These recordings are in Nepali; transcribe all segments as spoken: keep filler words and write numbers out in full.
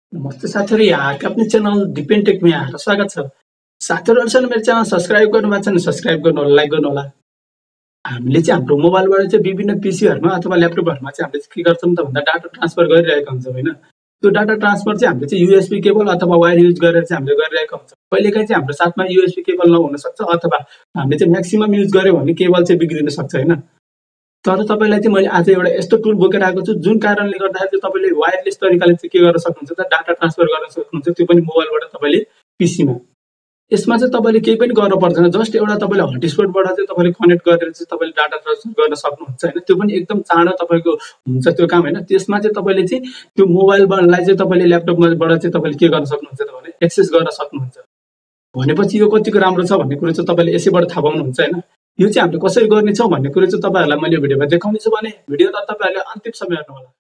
नमस्ते साथीहरू, यहाँका अपने च्यानल डिपेन टेकमा यहाँहरूलाई स्वागत छ। साथीहरू, अहिलेसम्म मेरो च्यानल सब्सक्राइब गर्नुभएको छ भने सब्सक्राइब गर्नु होला, लाइक गर्नु होला। हामीले चाहिँ हाम्रो मोबाइलबाट चाहिँ विभिन्न पीसीहरुमा अथवा ल्यापटपहरुमा चाहिँ हामीले के गर्छौं त भन्दा डाटा ट्रान्सफर गरिरहेका हुन्छौं हैन। त्यो डाटा ट्रान्सफर चाहिँ हामीले चाहिँ यूएसबी केबल अथवा वायर युज गरेर चाहिँ हामीले गरिरहेका हुन्छौं। कहिलेकाहीँ चाहिँ हाम्रो साथमा यूएसबी केबल नहुन सक्छ अथवा हामीले चाहिँ म्याक्सिमम युज गर्यो भने केबल चाहिँ बिग्रिन सक्छ हैन। तर तपाईलाई चाहिँ मैले आज एउटा यस्तो टुल बोकेर आएको छु जुन कारणले गर्दाखेरि चाहिँ तपाईले वायरलेस तरिकाले चाहिँ के गर्न सक्नुहुन्छ त डाटा ट्रान्सफर गर्न सक्नुहुन्छ, त्यो पनि मोबाइलबाट तपाईले पीसीमा। यसमा चाहिँ तपाईले केही पनि गर्न पर्दैन, जस्ट एउटा तपाईले हटस्पटबाट चाहिँ तपाईले कनेक्ट गरेर चाहिँ तपाईले डाटा ट्रान्सफर गर्न सक्नुहुन्छ हैन। त्यो पनि एकदम चाँडो तपाईको हुन्छ त्यो काम हैन। त्यसमा चाहिँ तपाईले चाहिँ त्यो मोबाइलबाटलाई चाहिँ तपाईले ल्यापटपबाट चाहिँ तपाईले के गर्न सक्नुहुन्छ त भने एक्सेस गर्न सक्नुहुन्छ। भनेपछि यो कतिको राम्रो छ भन्ने कुरा चाहिँ तपाईले यसैबाट थाहा पाउनुहुन्छ हैन। यो चाहिँ हामीले कसरी गर्ने छौं भन्ने कुरा चाहिँ तपाईहरुलाई मैले भिडियोमा देखाउने छु भने भिडियोलाई तपाईहरुले अन्तिमसम्म हेर्नु होला।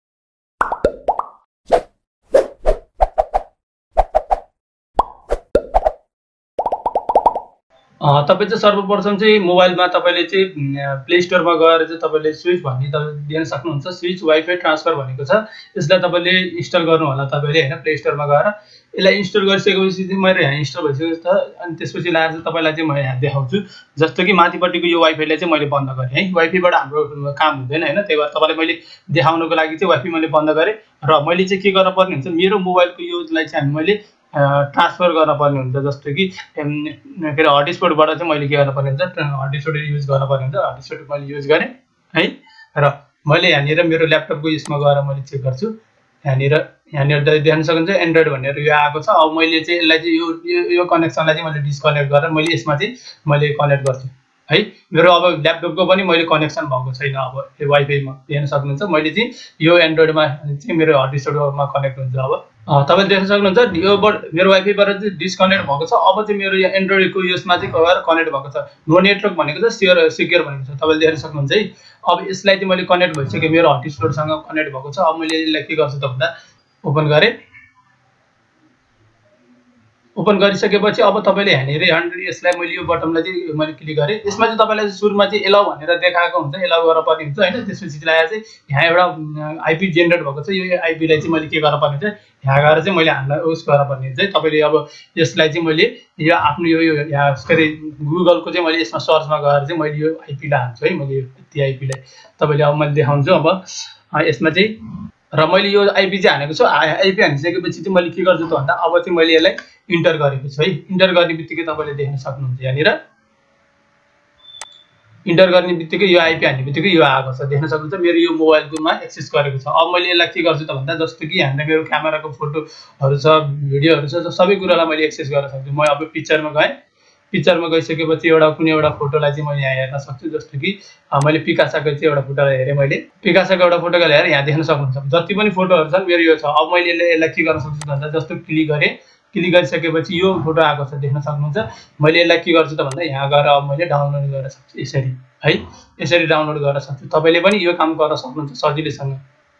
अ तपाई चाहिँ सर्वप्रथम चाहिँ मोबाइलमा तपाईले चाहिँ प्ले स्टोरमा गएर चाहिँ तपाईले स्विच भन्ने दिन सक्नुहुन्छ। स्विच वाइफाई ट्रान्सफर भनेको छ। यसलाई तपाईले इन्स्टल गर्नु होला तपाईले हैन प्ले स्टोरमा गएर। यसलाई इन्स्टल गरिसकेपछि चाहिँ मेरो यहाँ इन्स्टल भइसकेको छ अनि त्यसपछि लाएर चाहिँ तपाईलाई चाहिँ म यहाँ देखाउँछु। जस्तो कि माथिपट्टिको यो वाइफाईलाई चाहिँ मैले बन्द गरे है। वाइफाईबाट हाम्रो काम हुँदैन हैन। त्यही भएर तपाईलाई मैले देखाउनको लागि चाहिँ वाइफाई मैले बन्द गरे र मैले चाहिँ के गर्न पर्ने हुन्छ मेरो मोबाइलको युजलाई चाहिँ मैले ट्रान्सफर गर्न पर्ने हुन्छ। जस्तो कि के अरे हटस्पटबाट चाहिँ मैले के गर्न पर्ने हुन्छ हटस्पट युज गर्न पर्ने हुन्छ। हटस्पट मैले युज गरे है र मैले यहाँनिर मेरो ल्यापटपको यसमा गएर मैले चेक गर्छु। यहाँनिर यहाँनिर देख्न सक्नुहुन्छ एन्ड्रोइड भनेर यो आएको छ। अब मैले चाहिँ यसलाई चाहिँ यो यो कनेक्सनलाई चाहिँ मैले डिस्कनेक्ट गरेर मैले यसमा चाहिँ मैले कनेक्ट गर्छु है। मेरो अब ल्यापटपको पनि मैले कनेक्सन भएको छैन। अब यो वाइफाईमा हेर्न सक्नुहुन्छ मैले चाहिँ यो एन्ड्रोइडमा चाहिँ मेरो हटस्पटमा कनेक्ट हुन्छ। अब तपाईले देख्न सक्नुहुन्छ यो मेरो वाइफाईबाट चाहिँ डिस्कनेक्ट भएको छ। अब चाहिँ मेरो यो एन्ड्रोइडको यसमा चाहिँ गएर कनेक्ट भएको छ। नो नेटवर्क भनेको चाहिँ सिक्योर सिक्योर भनेको छ। तपाईले देख्न सक्नुहुन्छ है। अब यसलाई चाहिँ मैले कनेक्ट भइसक्यो, मेरो हटस्पटसँग कनेक्ट भएको छ। अब मैले यसलाई के गर्छु त भन्दा ओपन गरे। ओपन गरिसकेपछि अब तपाईले यहाँनिर यसलाई मैले यो बटनलाई चाहिँ मैले क्लिक गरे। यसमा चाहिँ तपाईलाई सुरुमा चाहिँ एलाउ भनेर देखाएको हुन्छ, एलाउ गर्न पर्ने हुन्छ हैन। त्यसपछि चाहिँ चाहिँ यहाँ एउटा आईपी जेनेरेट भएको छ। यो आईपीलाई चाहिँ मैले के गर्न पर्ने हुन्छ यहाँ गएर चाहिँ मैले हामीलाई उस गर्न पर्ने हुन्छ। तपाईले अब यसलाई चाहिँ मैले यो आफ्नो यो यहाँ के गुगलको चाहिँ मैले यसमा सर्चमा गएर चाहिँ मैले यो आईपीलाई हाल्छु है। मैले यो त्यो आईपीलाई तपाईले अब मैले देखाउँछु। अब यसमा चाहिँ र मैले यो आईपी चाहिँ हानेको छु। आईपी हानिसकेपछि चाहिँ मैले के गर्छु त भन्दा अब चाहिँ मैले यसलाई इन्टर गरेको छु है। इन्टर गर्ने बित्तिकै तपाईले देख्न सक्नुहुन्छ यहाँनिर इन्टर गर्ने बित्तिकै यो आईपी हान्ने बित्तिकै यो आएको छ। देख्न सक्नुहुन्छ मेरो यो मोबाइलकोमा एक्सेस गरेको छ। अब मैले यसलाई के गर्छु त भन्दा जस्तो कि यहाँनिर मेरो क्यामेराको फोटोहरु छ, भिडियोहरु छ, सबै कुरालाई मैले एक्सेस गर्न सक्छु। म अब पिक्चरमा गए। पिक्चरमा गइसकेपछि एउटा कुनै एउटा फोटोलाई चाहिँ मैले यहाँ हेर्न सक्छु। जस्तो कि मैले पिकासाको चाहिँ एउटा फोटो हेरेँ। मैले पिकासाको एउटा फोटो हेरेर यहाँ देख्न सक्नुहुन्छ जति पनि फोटोहरु छन् मेरो यो छ। अब मैले यसलाई के गर्न सक्छु भन्दा जस्तो क्लिक गरे। क्लिक गरिसकेपछि यो फोटो आएको छ देख्न सक्नुहुन्छ। मैले यसलाई के गर्छु त भन्दा यहाँ गएर अब मैले डाउनलोड गर्न सक्छु यसरी है। यसरी डाउनलोड गर्न सक्छु। तपाईले पनि यो काम गर्न सक्नुहुन्छ सजिलैसँग।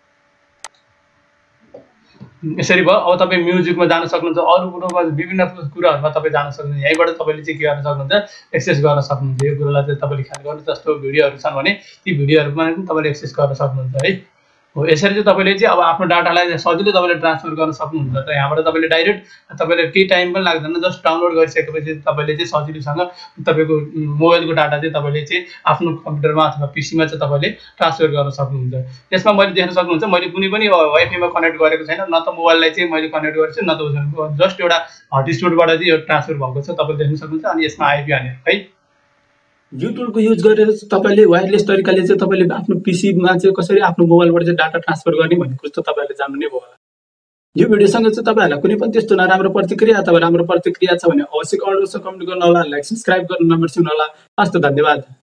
यसरी भयो। अब तपाई म्युजिकमा जान सक्नुहुन्छ, अरु कुरामा विभिन्न कुराहरुमा तपाई जान सक्नुहुन्छ। यहीबाट तपाईले चाहिँ के गर्न सक्नुहुन्छ एक्सेस गर्न सक्नुहुन्छ। यो कुरालाई चाहिँ तपाईले ख्याल गर्नु। जस्तो भिडियोहरु छन् भने ती भिडियोहरुमा पनि तपाईले एक्सेस गर्न सक्नुहुन्छ है। हो यसरी चाहिँ तपाईले चाहिँ अब आफ्नो डाटालाई सजिलै तपाईले ट्रान्सफर गर्न सक्नुहुन्छ। त यहाँबाट तपाईले डाइरेक्ट तपाईले केही टाइम पनि लाग्दैन, जस्ट डाउनलोड गरिसकेपछि तपाईले चाहिँ सजिलैसँग तपाईको मोबाइलको डाटा चाहिँ तपाईले चाहिँ आफ्नो कम्प्युटरमा अथवा पीसीमा चाहिँ तपाईले ट्रान्सफर गर्न सक्नुहुन्छ। यसमा मैले देख्न सक्नुहुन्छ मैले कुनै पनि वाइफाईमा कनेक्ट गरेको छैन, न त मोबाइललाई चाहिँ मैले कनेक्ट गरेको छु, न त जस्ट एउटा हटस्पटबाट चाहिँ यो ट्रान्सफर भएको छ। तपाईले देख्न सक्नुहुन्छ। अनि यसमा आईपी हानेर है यो टुलको युज गरेर तपाईले वायरलेस तरिकाले चाहिँ तपाईले आफ्नो पीसीमा चाहिँ कसरी आफ्नो मोबाइलबाट चाहिँ डाटा ट्रान्सफर गर्ने भन्ने कुरा त तपाईहरुले जान्नु नै भयो होला। यो भिडियोसँग चाहिँ तपाईहरुलाई कुनै पनि त्यस्तो नराम्रो प्रतिक्रिया अथवा राम्रो प्रतिक्रिया छ भने अवश्य कमेन्ट बक्समा कमेन्ट गर्नु होला, लाइक सब्स्क्राइब गर्न नबिर्सनु होला। हस्त धन्यवाद।